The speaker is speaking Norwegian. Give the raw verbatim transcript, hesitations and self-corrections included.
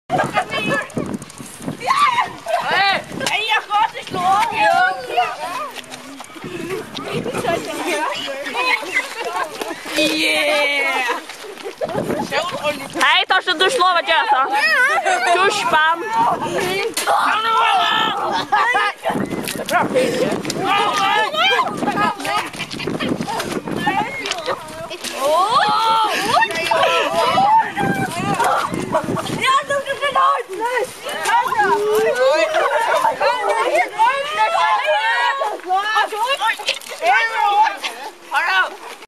Ej, jeg har godt til slå. Yeah! Hei, Torsten, du slår meg ikke, altså. Turspann. Det er bra,